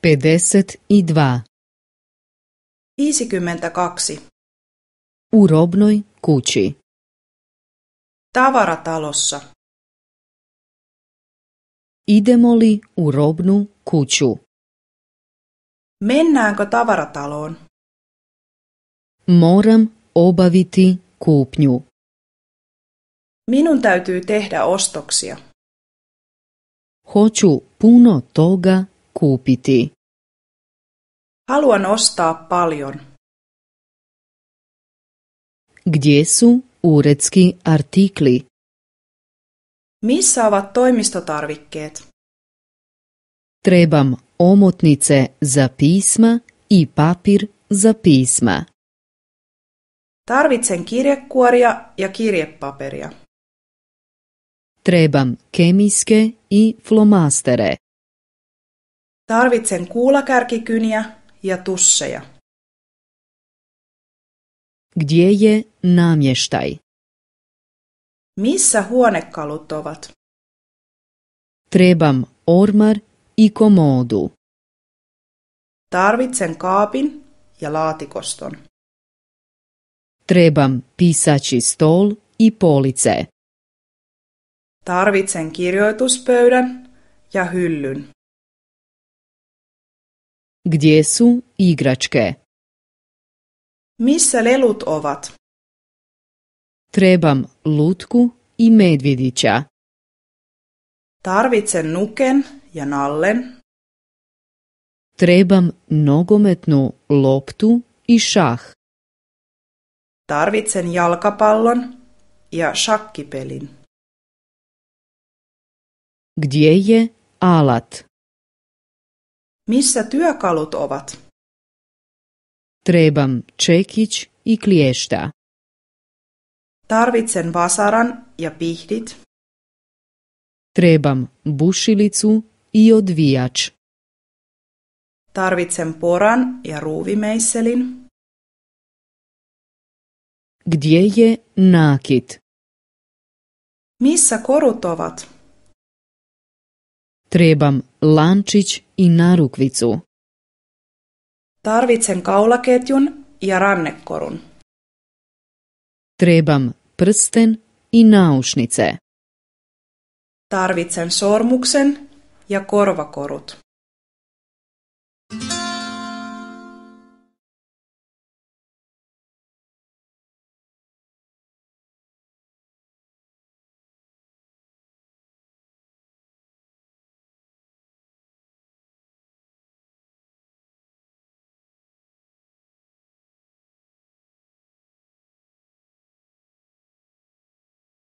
52. 52. U robnoj kući. Tavaratalossa. Idemo li u robnu kuću? Mennäänkö tavarataloon? Moram obaviti kupnju. Minun täytyy tehdä ostoksia. Hoću puno toga kupiti. Haluan ostaa paljon. Gdje su uredski artikli? Missä ovat toimistotarvikkeet? Trebam omotnice za pisma i papir za pisma. Tarvitsen kirjekuoria ja kirjepaperia. Trebam kemijske i flomastere. Tarvitsen kuulakärkikyniä ja tusseja. Gdje je namještaj? Missä huonekalut ovat? Trebam ormar i komodu. Tarvitsen kaapin ja laatikoston. Trebam pisaći stol i police. Tarvitsen kirjoituspöydän ja hyllyn. Gdje su igračke? Missä lelut ovat? Trebam lutku i medvjedića. Tarvitsen nuken ja nallen. Trebam nogometnu loptu i šah. Tarvitsen jalkapallon ja shakkipelin. Gdje je alat? Missä työkalut ovat? Trebam čekić i kliješta. Tarvitsen vasaran ja pihdit. Trebam bušilicu i odvijač. Tarvitsen poran ja ruuvimeisselin. Gdje je nakit? Missä korut ovat? Trebam lančić i narukvicu. Tarvitsen kaulaketjun ja rannekorun. Trebam prsten i naušnice. Tarvitsen sormuksen ja korvakorut.